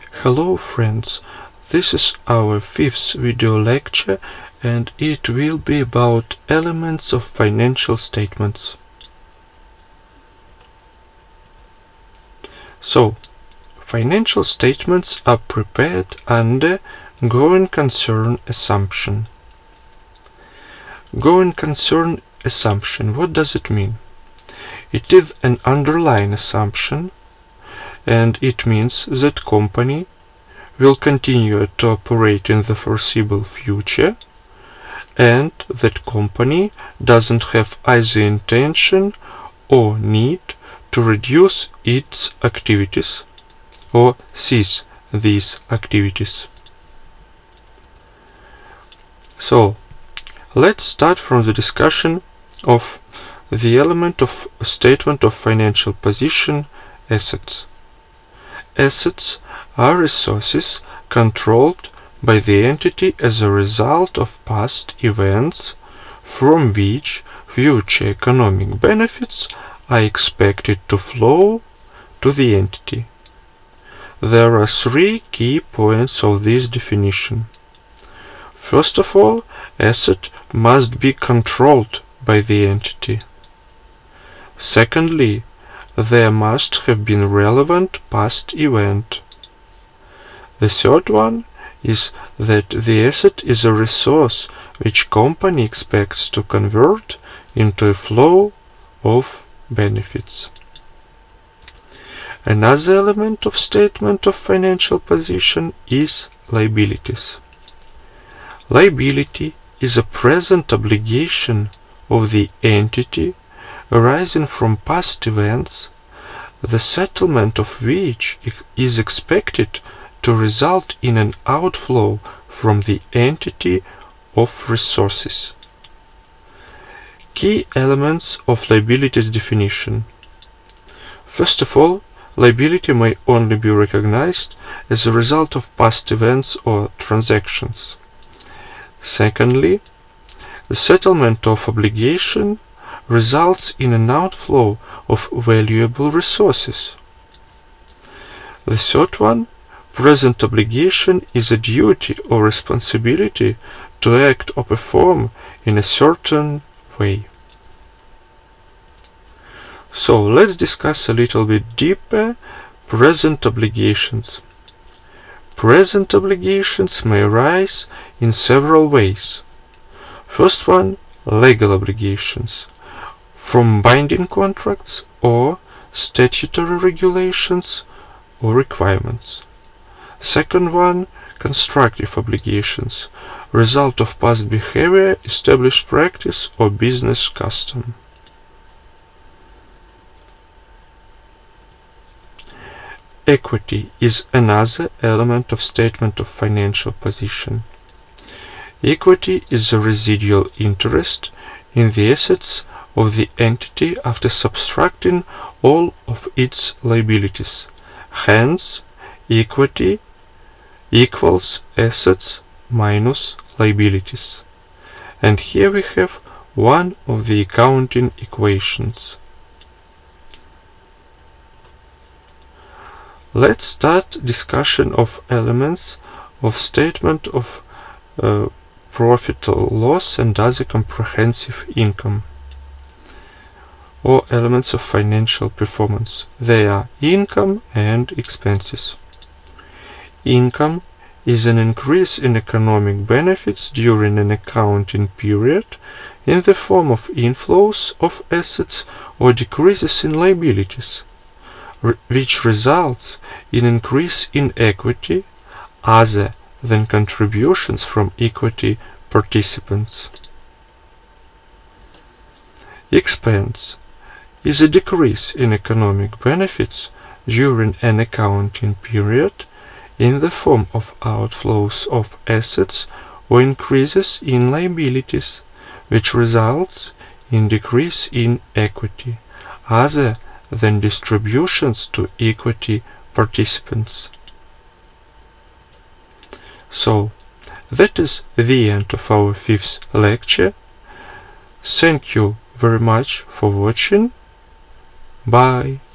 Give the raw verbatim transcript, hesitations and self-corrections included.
Hello friends, this is our fifth video lecture and it will be about elements of financial statements. So, financial statements are prepared under going concern assumption. Going concern assumption, what does it mean? It is an underlying assumption, and it means that company will continue to operate in the foreseeable future, and that company doesn't have either intention or need to reduce its activities or cease these activities. So, let's start from the discussion of the element of a statement of financial position, assets. Assets are resources controlled by the entity as a result of past events from which future economic benefits are expected to flow to the entity. There are three key points of this definition. First of all, asset must be controlled by the entity. Secondly, there must have been relevant past event. The third one is that the asset is a resource which company expects to convert into a flow of benefits. Another element of statement of financial position is liabilities. Liability is a present obligation of the entity arising from past events, the settlement of which is expected to result in an outflow from the entity of resources. Key elements of liabilities definition. First of all, liability may only be recognized as a result of past events or transactions. Secondly, the settlement of obligation results in an outflow of valuable resources. The third one, present obligation is a duty or responsibility to act or perform in a certain way. So let's discuss a little bit deeper present obligations. Present obligations may arise in several ways. First one, legal obligations, from binding contracts or statutory regulations or requirements. Second one, constructive obligations, result of past behavior, established practice or business custom. Equity is another element of statement of financial position. Equity is the residual interest in the assets of the entity after subtracting all of its liabilities. Hence, equity equals assets minus liabilities. And here we have one of the accounting equations. Let's start discussion of elements of statement of uh, profit or loss and other comprehensive income, or elements of financial performance. They are income and expenses. Income is an increase in economic benefits during an accounting period in the form of inflows of assets or decreases in liabilities, which results in increase in equity other than contributions from equity participants. Expense is a decrease in economic benefits during an accounting period in the form of outflows of assets or increases in liabilities, which results in decrease in equity other than distributions to equity participants. So, that is the end of our fifth lecture. Thank you very much for watching. Bye.